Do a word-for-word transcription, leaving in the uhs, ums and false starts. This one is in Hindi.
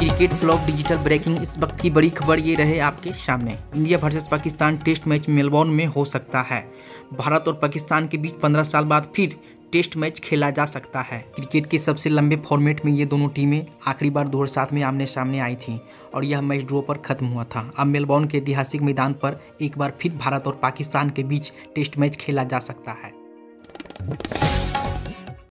क्रिकेट फ्लॉप डिजिटल ब्रेकिंग इस वक्त की बड़ी खबर ये रहे आपके सामने। India versus Pakistan test match Melbourne में हो सकता है। भारत और पाकिस्तान के बीच पंद्रह साल बाद फिर टेस्ट मैच खेला जा सकता है। क्रिकेट के सबसे लंबे फॉर्मेट में ये दोनों टीमें आखिरी बार दो हज़ार सात में आमने सामने आई थीं और यह मैच ड्रॉ पर खत्म हुआ था। अब मेलबोर्न के ऐतिहासिक मैदान पर एक बार फिर भारत और पाकिस्तान के बीच टेस्ट मैच खेला जा सकता है।